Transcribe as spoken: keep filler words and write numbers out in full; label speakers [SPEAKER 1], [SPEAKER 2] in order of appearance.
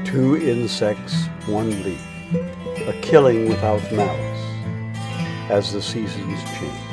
[SPEAKER 1] Two insects, one leaf, a killing without malice, as the seasons change.